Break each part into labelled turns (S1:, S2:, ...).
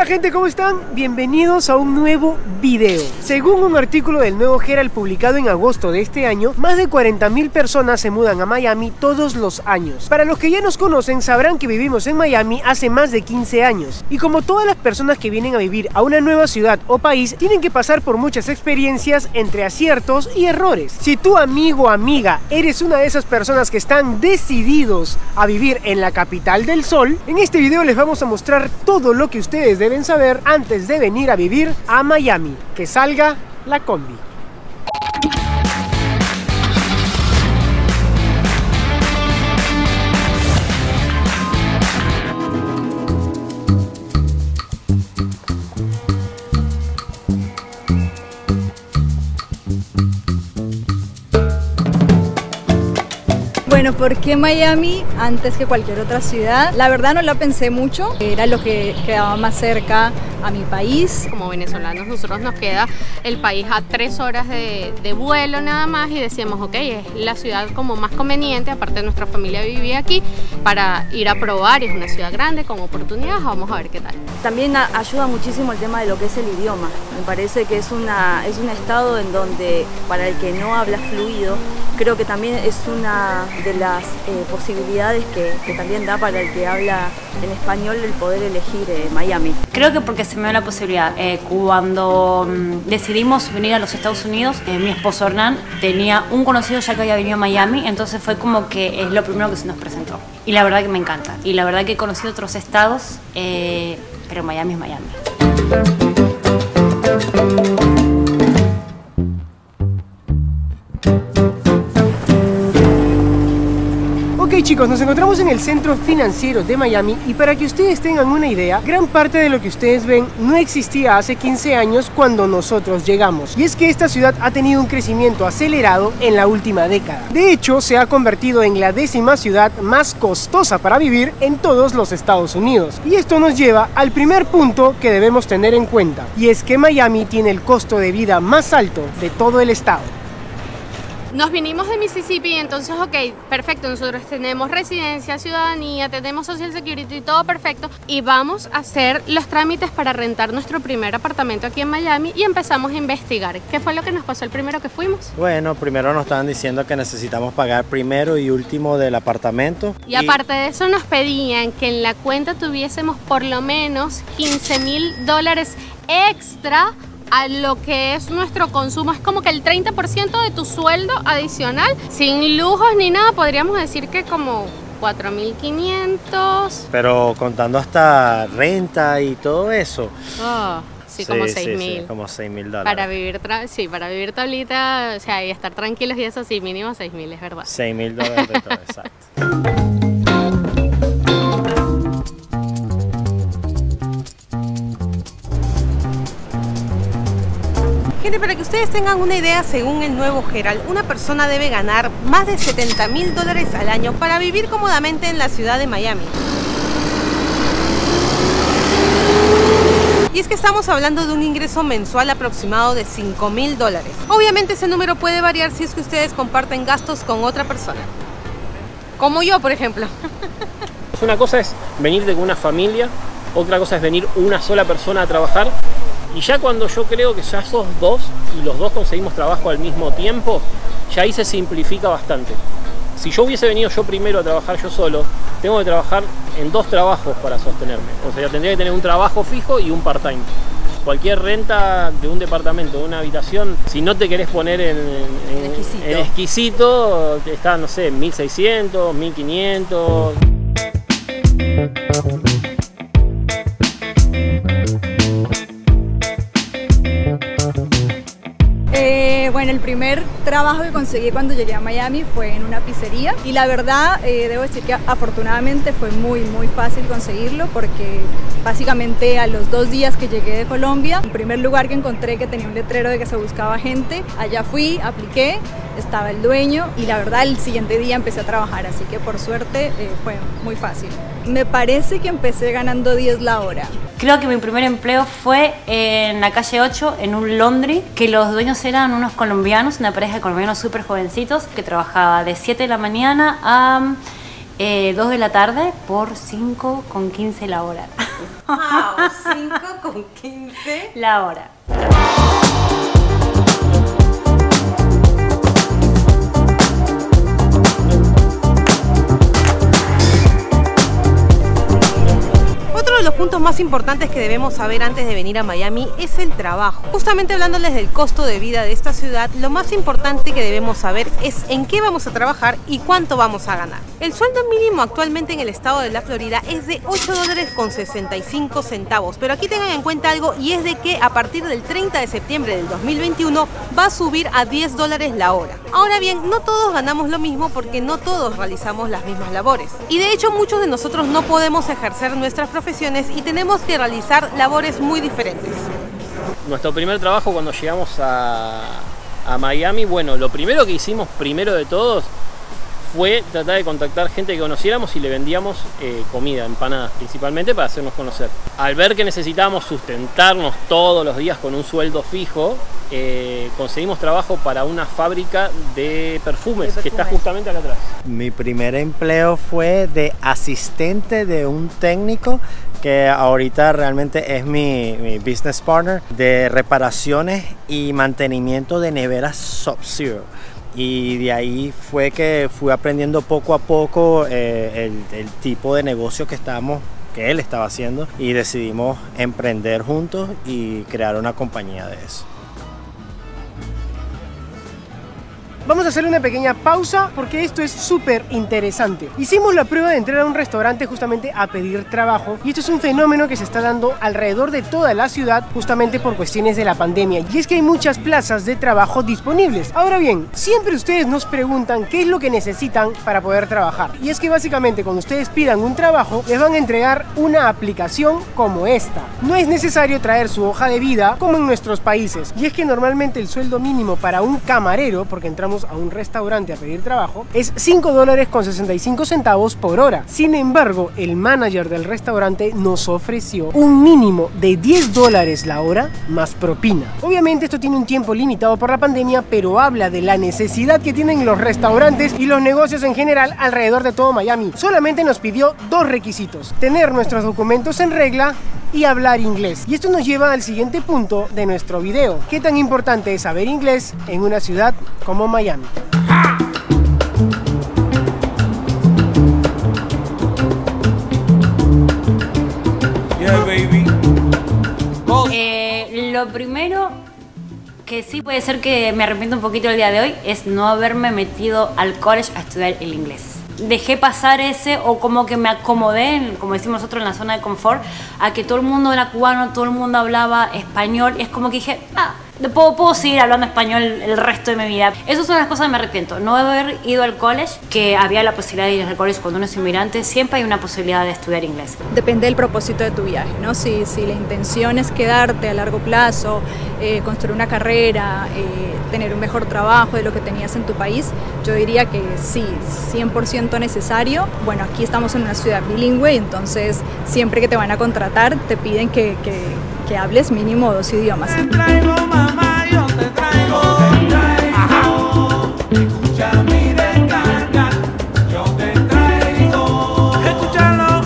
S1: gente, ¿cómo están? Bienvenidos a un nuevo video. Según un artículo del Nuevo Herald publicado en agosto de este año, más de 40.000 personas se mudan a Miami todos los años. Para los que ya nos conocen, sabrán que vivimos en Miami hace más de 15 años. Y como todas las personas que vienen a vivir a una nueva ciudad o país, tienen que pasar por muchas experiencias entre aciertos y errores. Si tu amigo o amiga eres una de esas personas que están decididos a vivir en la capital del sol, en este video les vamos a mostrar todo lo que ustedes deben saber antes de venir a vivir a Miami. Que salga la combi.
S2: Bueno, ¿por qué Miami antes que cualquier otra ciudad? La verdad no la pensé mucho, era lo que quedaba más cerca a mi país.
S3: Como venezolanos, nosotros nos queda el país a 3 horas de vuelo nada más y decíamos, ok, es la ciudad como más conveniente, aparte nuestra familia vivía aquí, para ir a probar, es una ciudad grande con oportunidades, vamos a ver qué tal.
S4: También ayuda muchísimo el tema de lo que es el idioma, me parece que es un estado en donde para el que no habla fluido, creo que también es una de las posibilidades que también da para el que habla en español el poder elegir Miami.
S5: Creo que porque se me dio la posibilidad. Cuando decidimos venir a los Estados Unidos, mi esposo Hernán tenía un conocido ya que había venido a Miami, entonces fue como que es lo primero que se nos presentó. Y la verdad que me encanta. Y la verdad que he conocido otros estados, pero Miami es Miami.
S1: Ok chicos, nos encontramos en el centro financiero de Miami y para que ustedes tengan una idea, gran parte de lo que ustedes ven no existía hace 15 años cuando nosotros llegamos. Y es que esta ciudad ha tenido un crecimiento acelerado en la última década. De hecho, se ha convertido en la 10ª ciudad más costosa para vivir en todos los Estados Unidos. Y esto nos lleva al primer punto que debemos tener en cuenta. Y es que Miami tiene el costo de vida más alto de todo el estado.
S3: Nos vinimos de Mississippi, entonces ok, perfecto, nosotros tenemos residencia, ciudadanía, tenemos Social Security, todo perfecto y vamos a hacer los trámites para rentar nuestro primer apartamento aquí en Miami y empezamos a investigar. ¿Qué fue lo que nos pasó el primero que fuimos?
S6: Bueno, primero nos estaban diciendo que necesitamos pagar primero y último del apartamento.
S3: Y aparte de eso nos pedían que en la cuenta tuviésemos por lo menos $15,000 extra a lo que es nuestro consumo. Es como que el 30% de tu sueldo adicional, sin lujos ni nada, podríamos decir que como 4.500.
S6: Pero contando hasta renta y todo eso.
S3: Oh, sí, como 6.000.
S6: Sí, como $6.000.
S3: Para vivir, para vivir tablita, o sea, y estar tranquilos y eso sí, mínimo 6.000, es verdad.
S6: $6.000 de todo, exacto.
S7: Gente, para que ustedes tengan una idea, según el Nuevo Herald, una persona debe ganar más de $70,000 al año para vivir cómodamente en la ciudad de Miami. Y es que estamos hablando de un ingreso mensual aproximado de $5,000. Obviamente ese número puede variar si es que ustedes comparten gastos con otra persona. Como yo, por ejemplo.
S8: Una cosa es venir de una familia, otra cosa es venir una sola persona a trabajar. Y ya cuando yo creo que ya sos dos y los dos conseguimos trabajo al mismo tiempo, ya ahí se simplifica bastante. Si yo hubiese venido yo primero a trabajar yo solo, tengo que trabajar en 2 trabajos para sostenerme. O sea, tendría que tener un trabajo fijo y un part-time. Cualquier renta de un departamento, de una habitación, si no te querés poner en exquisito, está, no sé, 1.600, 1.500.
S2: Bueno, el primer trabajo que conseguí cuando llegué a Miami fue en una pizzería y la verdad debo decir que afortunadamente fue muy fácil conseguirlo porque básicamente a los 2 días que llegué de Colombia, el primer lugar que encontré que tenía un letrero de que se buscaba gente, allá fui, apliqué, estaba el dueño y la verdad el siguiente día empecé a trabajar, así que por suerte fue muy fácil. Me parece que empecé ganando 10 la hora.
S5: Creo que mi primer empleo fue en la calle 8, en un laundry, que los dueños eran unos colombianos, una pareja de colombianos súper jovencitos, que trabajaba de 7 de la mañana a 2 de la tarde por 5,15 la hora.
S7: Wow, 5 $22,15
S5: la hora.
S7: Otro de los puntos más importantes que debemos saber antes de venir a Miami es el trabajo. Justamente hablándoles del costo de vida de esta ciudad, lo más importante que debemos saber es en qué vamos a trabajar y cuánto vamos a ganar. El sueldo mínimo actualmente en el estado de la Florida es de $8.65, pero aquí tengan en cuenta algo, y es de que a partir del 30 de septiembre del 2021 va a subir a $10 la hora. Ahora bien, no todos ganamos lo mismo porque no todos realizamos las mismas labores. Y de hecho muchos de nosotros no podemos ejercer nuestras profesiones y tenemos que realizar labores muy diferentes.
S8: Nuestro primer trabajo cuando llegamos a Miami, bueno, lo primero que hicimos, primero de todos, fue tratar de contactar gente que conociéramos y le vendíamos comida, empanadas principalmente, para hacernos conocer. Al ver que necesitábamos sustentarnos todos los días con un sueldo fijo, conseguimos trabajo para una fábrica de perfumes que está justamente acá atrás.
S6: Mi primer empleo fue de asistente de un técnico que ahorita realmente es mi business partner, de reparaciones y mantenimiento de neveras Sub-Zero. Y de ahí fue que fui aprendiendo poco a poco el tipo de negocio que él estaba haciendo, y decidimos emprender juntos y crear una compañía de eso.
S1: Vamos a hacer una pequeña pausa porque esto es súper interesante. Hicimos la prueba de entrar a un restaurante justamente a pedir trabajo, y esto es un fenómeno que se está dando alrededor de toda la ciudad justamente por cuestiones de la pandemia, y es que hay muchas plazas de trabajo disponibles. Ahora bien, siempre ustedes nos preguntan qué es lo que necesitan para poder trabajar, y es que básicamente cuando ustedes pidan un trabajo les van a entregar una aplicación como esta. No es necesario traer su hoja de vida como en nuestros países, y es que normalmente el sueldo mínimo para un camarero, porque entramos a un restaurante a pedir trabajo, es $5.65 por hora. Sin embargo, el manager del restaurante nos ofreció un mínimo de $10 la hora más propina. Obviamente esto tiene un tiempo limitado por la pandemia, pero habla de la necesidad que tienen los restaurantes y los negocios en general alrededor de todo Miami. Solamente nos pidió dos requisitos: tener nuestros documentos en regla y hablar inglés. Y esto nos lleva al siguiente punto de nuestro video: ¿qué tan importante es saber inglés en una ciudad como Miami?
S5: Lo primero que sí puede ser que me arrepiento un poquito el día de hoy es no haberme metido al college a estudiar el inglés. Dejé pasar ese, o como que me acomodé, como decimos nosotros, en la zona de confort, a que todo el mundo era cubano, todo el mundo hablaba español, y es como que dije, puedo seguir hablando español el resto de mi vida. Esas son las cosas que me arrepiento: no haber ido al college, que había la posibilidad de ir al college cuando uno es inmigrante, siempre hay una posibilidad de estudiar inglés.
S2: Depende del propósito de tu viaje, ¿no? Si la intención es quedarte a largo plazo, construir una carrera, tener un mejor trabajo de lo que tenías en tu país, yo diría que sí, 100% necesario. Bueno, aquí estamos en una ciudad bilingüe, entonces siempre que te van a contratar te piden que hables mínimo 2 idiomas.
S9: Te traigo, mamá, yo te traigo, escucha mi descarga, yo te traigo, escúchalo,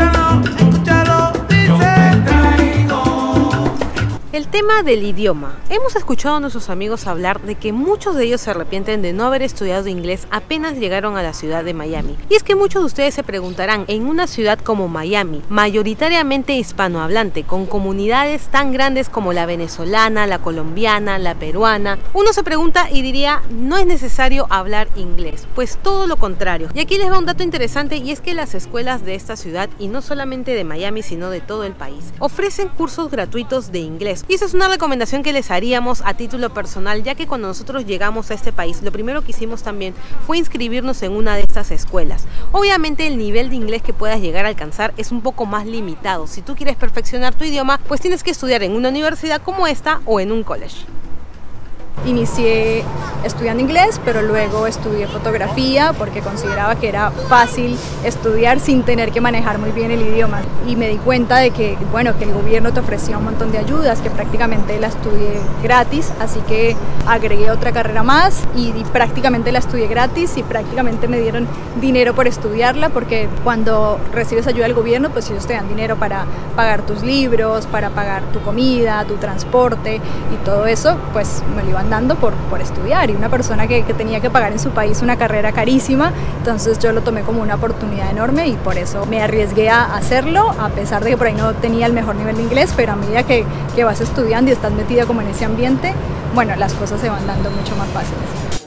S9: dice, yo te traigo.
S7: El tema del idioma. Hemos escuchado a nuestros amigos hablar de que muchos de ellos se arrepienten de no haber estudiado inglés apenas llegaron a la ciudad de Miami. Y es que muchos de ustedes se preguntarán, en una ciudad como Miami, mayoritariamente hispanohablante, con comunidades tan grandes como la venezolana, la colombiana, la peruana, uno se pregunta y diría, no es necesario hablar inglés. Pues todo lo contrario. Y aquí les va un dato interesante, y es que las escuelas de esta ciudad, y no solamente de Miami sino de todo el país, ofrecen cursos gratuitos de inglés. Y esa es una recomendación que les haríamos a título personal, ya que cuando nosotros llegamos a este país, lo primero que hicimos también fue inscribirnos en una de estas escuelas. Obviamente el nivel de inglés que puedas llegar a alcanzar es un poco más limitado. Si tú quieres perfeccionar tu idioma, pues tienes que estudiar en una universidad como esta o en un college.
S2: inicié estudiando inglés, pero luego estudié fotografía porque consideraba que era fácil estudiar sin tener que manejar muy bien el idioma. Y me di cuenta de que, bueno, que el gobierno te ofrecía un montón de ayudas, que prácticamente la estudié gratis, así que agregué otra carrera más y prácticamente la estudié gratis y prácticamente me dieron dinero por estudiarla, porque cuando recibes ayuda del gobierno, pues ellos te dan dinero para pagar tus libros, para pagar tu comida, tu transporte y todo eso, pues me lo iban dando por estudiar. Y una persona que tenía que pagar en su país una carrera carísima, entonces yo lo tomé como una oportunidad enorme y por eso me arriesgué a hacerlo, a pesar de que por ahí no tenía el mejor nivel de inglés, pero a medida que vas estudiando y estás metida como en ese ambiente, bueno, las cosas se van dando mucho más fáciles.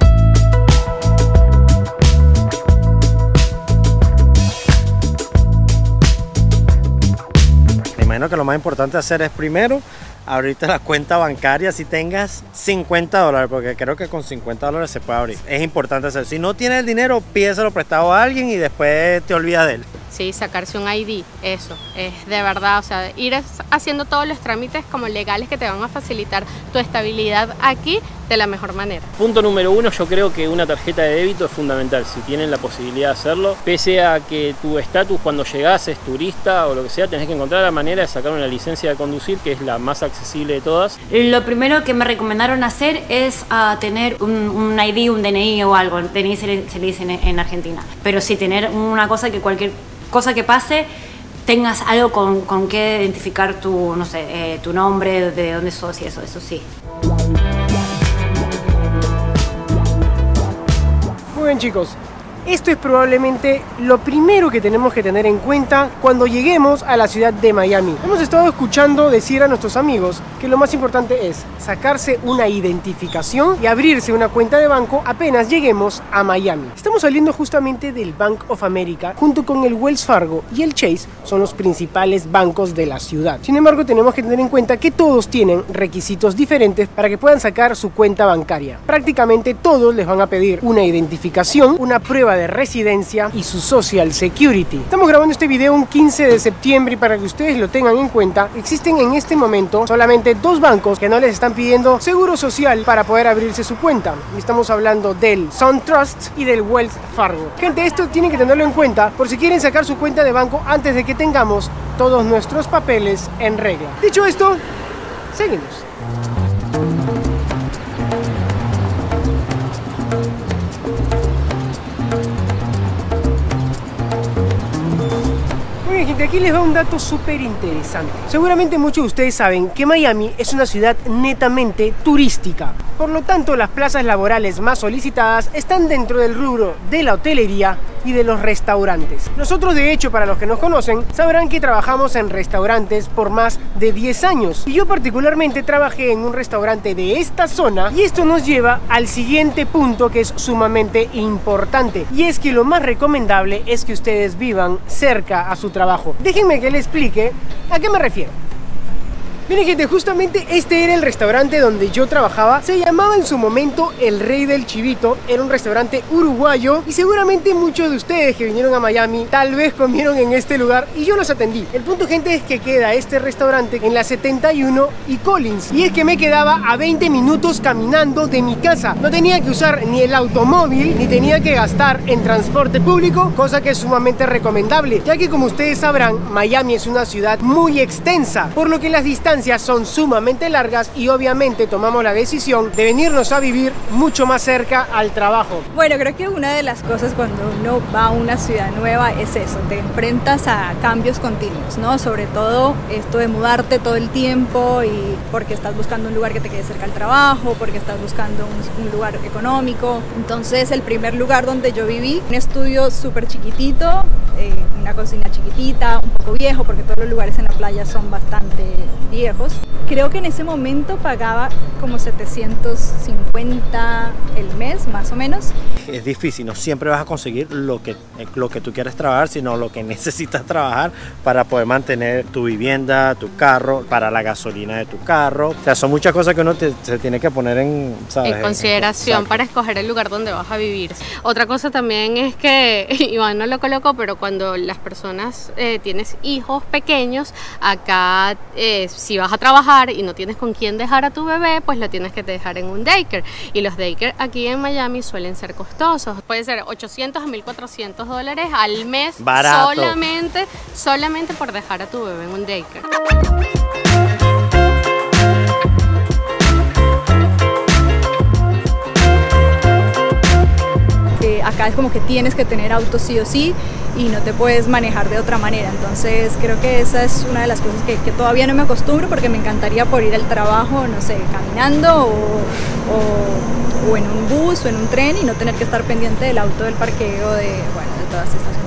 S6: Imagino que lo más importante hacer es primero abrirte la cuenta bancaria si tengas $50, porque creo que con $50 se puede abrir. Es importante hacer. Si no tienes el dinero, pídeselo prestado a alguien y después te olvidas de él.
S3: Sí, sacarse un ID, eso, es de verdad, o sea, ir haciendo todos los trámites como legales que te van a facilitar tu estabilidad aquí de la mejor manera.
S8: Punto número 1, yo creo que una tarjeta de débito es fundamental, si tienen la posibilidad de hacerlo. Pese a que tu estatus cuando llegás es turista o lo que sea, tenés que encontrar la manera de sacar una licencia de conducir, que es la más accesible de todas.
S5: Lo primero que me recomendaron hacer es tener un ID, un DNI o algo. DNI se le dice en Argentina. Pero sí tener una cosa que cualquier cosa que pase tengas algo con que identificar tu, no sé, tu nombre, de dónde sos y eso sí.
S1: Muy bien, chicos, esto es probablemente lo primero que tenemos que tener en cuenta cuando lleguemos a la ciudad de Miami. Hemos estado escuchando decir a nuestros amigos que lo más importante es sacarse una identificación y abrirse una cuenta de banco apenas lleguemos a Miami. Estamos saliendo justamente del Bank of America, junto con el Wells Fargo y el Chase son los principales bancos de la ciudad. Sin embargo, tenemos que tener en cuenta que todos tienen requisitos diferentes para que puedan sacar su cuenta bancaria. Prácticamente todos les van a pedir una identificación, una prueba de residencia y su Social Security. Estamos grabando este video un 15 de septiembre y para que ustedes lo tengan en cuenta, existen en este momento solamente dos bancos que no les están pidiendo seguro social para poder abrirse su cuenta. Y estamos hablando del SunTrust y del Wells Fargo. Gente, esto tienen que tenerlo en cuenta por si quieren sacar su cuenta de banco antes de que tengamos todos nuestros papeles en regla. Dicho esto, seguimos. Gente, aquí les va un dato súper interesante. Seguramente muchos de ustedes saben que Miami es una ciudad netamente turística. Por lo tanto, las plazas laborales más solicitadas están dentro del rubro de la hotelería y de los restaurantes. Nosotros, de hecho, para los que nos conocen, sabrán que trabajamos en restaurantes por más de 10 años. Y yo particularmente trabajé en un restaurante de esta zona y esto nos lleva al siguiente punto que es sumamente importante. Y es que lo más recomendable es que ustedes vivan cerca a su trabajo. Déjenme que les explique a qué me refiero. Miren, gente, justamente este era el restaurante donde yo trabajaba. Se llamaba en su momento El Rey del Chivito. Era un restaurante uruguayo y seguramente muchos de ustedes que vinieron a Miami tal vez comieron en este lugar y yo los atendí. El punto, gente, es que queda este restaurante en la 71 y Collins, y es que me quedaba a 20 minutos caminando de mi casa. No tenía que usar ni el automóvil ni tenía que gastar en transporte público, cosa que es sumamente recomendable, ya que, como ustedes sabrán, Miami es una ciudad muy extensa, por lo que las distancias son sumamente largas y obviamente tomamos la decisión de venirnos a vivir mucho más cerca al trabajo.
S2: Bueno, creo que una de las cosas cuando uno va a una ciudad nueva es eso, te enfrentas a cambios continuos, ¿no? Sobre todo esto de mudarte todo el tiempo y porque estás buscando un lugar que te quede cerca al trabajo, porque estás buscando un lugar económico. Entonces, el primer lugar donde yo viví, un estudio súper chiquitito, una cocina chiquitita, un poco viejo porque todos los lugares en la playa son bastante viejos. Creo que en ese momento pagaba como 750 el mes, más o menos.
S6: Es difícil, no siempre vas a conseguir lo que tú quieres trabajar, sino lo que necesitas trabajar para poder mantener tu vivienda, tu carro, para la gasolina de tu carro. O sea, son muchas cosas que uno se tiene que poner en
S3: consideración para escoger el lugar donde vas a vivir. Otra cosa también es que, Iván no lo colocó, pero cuando las personas tienes hijos pequeños, acá si vas a trabajar y no tienes con quién dejar a tu bebé, pues lo tienes que dejar en un daycare. Y los daycare aquí en Miami suelen ser costosos. Puede ser $800 a $1,400 al mes.
S6: Barato.
S3: Solamente por dejar a tu bebé en un daycare.
S2: Acá es como que tienes que tener auto sí o sí y no te puedes manejar de otra manera. Entonces creo que esa es una de las cosas que todavía no me acostumbro, porque me encantaría poder ir al trabajo, no sé, caminando o en un bus o en un tren y no tener que estar pendiente del auto, del parqueo, de todas esas cosas.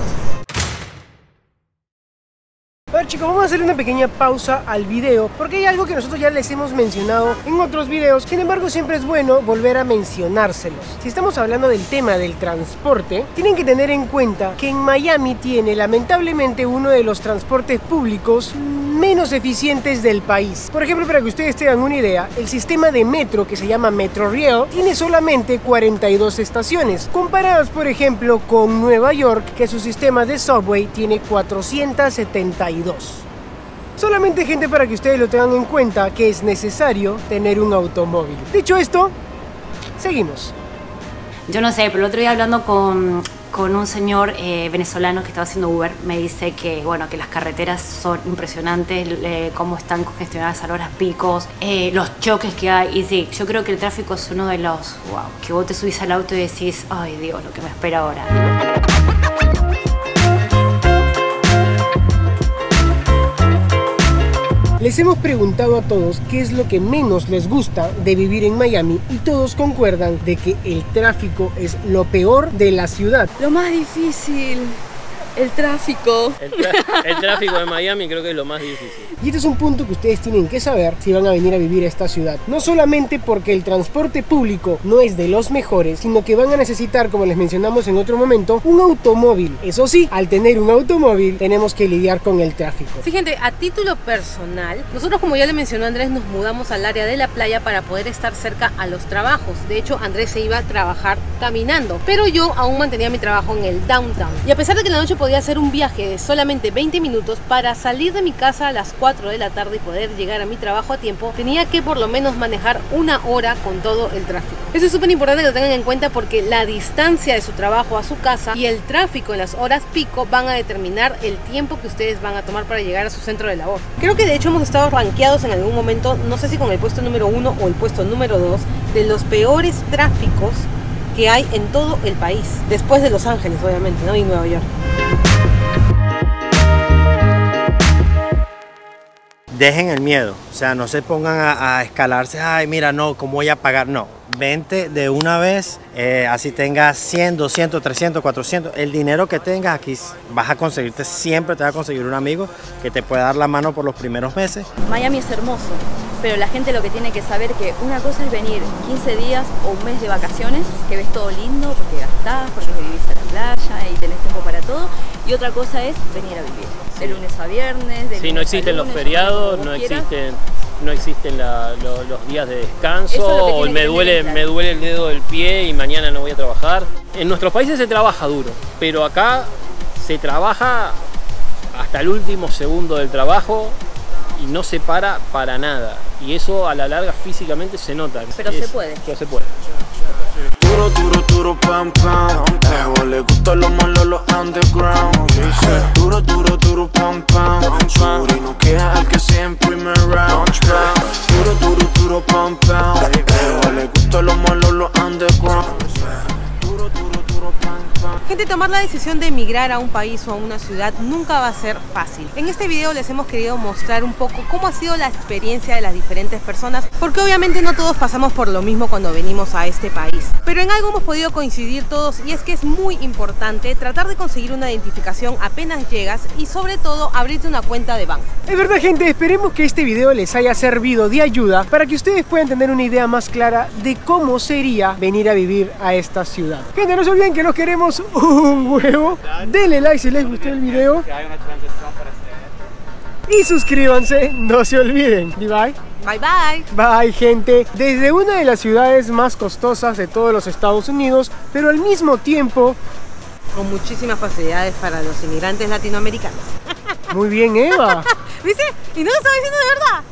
S1: A ver, chicos, vamos a hacer una pequeña pausa al video porque hay algo que nosotros ya les hemos mencionado en otros videos. Sin embargo, siempre es bueno volver a mencionárselos. Si estamos hablando del tema del transporte, tienen que tener en cuenta que en Miami tiene lamentablemente uno de los transportes públicos menos eficientes del país. Por ejemplo, para que ustedes tengan una idea, el sistema de metro, que se llama Metrorail, tiene solamente 42 estaciones, comparadas por ejemplo con Nueva York, que su sistema de subway tiene 472. Solamente, gente, para que ustedes lo tengan en cuenta, que es necesario tener un automóvil. Dicho esto, seguimos.
S5: Yo no sé, pero el otro día hablando con un señor venezolano que estaba haciendo Uber, me dice que, bueno, que las carreteras son impresionantes, cómo están congestionadas a horas picos, los choques que hay. Y sí, yo creo que el tráfico es uno de los, que vos te subís al auto y decís, ay Dios, lo que me espera ahora.
S1: Les hemos preguntado a todos qué es lo que menos les gusta de vivir en Miami y todos concuerdan de que el tráfico es lo peor de la ciudad.
S4: Lo más difícil, el tráfico.
S8: El tráfico de Miami creo que es lo más difícil.
S1: Y este es un punto que ustedes tienen que saber si van a venir a vivir a esta ciudad. No solamente porque el transporte público no es de los mejores, sino que van a necesitar, como les mencionamos en otro momento, un automóvil. Eso sí, al tener un automóvil tenemos que lidiar con el tráfico.
S7: Sí, gente, a título personal, nosotros, como ya le mencionó Andrés, nos mudamos al área de la playa para poder estar cerca a los trabajos. De hecho, Andrés se iba a trabajar caminando, pero yo aún mantenía mi trabajo en el downtown. Y a pesar de que la noche podía hacer un viaje de solamente 20 minutos para salir de mi casa a las 4 de la tarde y poder llegar a mi trabajo a tiempo, tenía que por lo menos manejar una hora con todo el tráfico. Eso es súper importante que lo tengan en cuenta, porque la distancia de su trabajo a su casa y el tráfico en las horas pico van a determinar el tiempo que ustedes van a tomar para llegar a su centro de labor. Creo que de hecho hemos estado rankeados en algún momento, no sé si con el puesto número 1 o el puesto número 2 de los peores tráficos que hay en todo el país, después de Los Ángeles, obviamente, ¿no? Y Nueva York.
S6: Dejen el miedo, o sea, no se pongan a escalarse, ay mira, no, ¿cómo voy a pagar? No, vente de una vez, así tengas 100, 200, 300, 400, el dinero que tengas aquí vas a conseguirte, siempre te va a conseguir un amigo que te pueda dar la mano por los primeros meses.
S4: Miami es hermoso, pero la gente lo que tiene que saber que una cosa es venir 15 días o un mes de vacaciones, que ves todo lindo, porque gastás, porque vivís en la playa y tenés tiempo para todo, y otra cosa es venir a vivir, de lunes a viernes, de
S8: sí, no existen los feriados, no existen los días de descanso, o me duele el dedo del pie y mañana no voy a trabajar. En nuestros países se trabaja duro, pero acá se trabaja hasta el último segundo del trabajo y no se para nada. Y eso a la larga físicamente se nota.
S4: Pero se puede.
S8: Pero se puede.
S9: Duro, duro, duro, pam, pam. Luego le gustan los malos, los underground. Duro, duro, duro, pam, pam. Y no queda el que siempre me round. Duro, duro, duro, pam, pam. Luego le gustan los malos, los underground. Duro, duro, duro, pam, pam.
S7: Gente, tomar la decisión de emigrar a un país o a una ciudad nunca va a ser fácil. En este video les hemos querido mostrar un poco cómo ha sido la experiencia de las diferentes personas, porque obviamente no todos pasamos por lo mismo cuando venimos a este país. Pero en algo hemos podido coincidir todos, y es que es muy importante tratar de conseguir una identificación apenas llegas y sobre todo abrirte una cuenta de banco.
S1: Es verdad, gente, esperemos que este video les haya servido de ayuda para que ustedes puedan tener una idea más clara de cómo sería venir a vivir a esta ciudad. Gente, no se olviden que los queremos un huevo. Denle like si les gustó el video. Y suscríbanse, no se olviden. Bye.
S7: Bye bye.
S1: Bye, gente. Desde una de las ciudades más costosas de todos los Estados Unidos, pero al mismo tiempo
S7: con muchísimas facilidades para los inmigrantes latinoamericanos.
S1: Muy bien, Eva.
S7: ¿Viste? Y no lo estaba diciendo de verdad.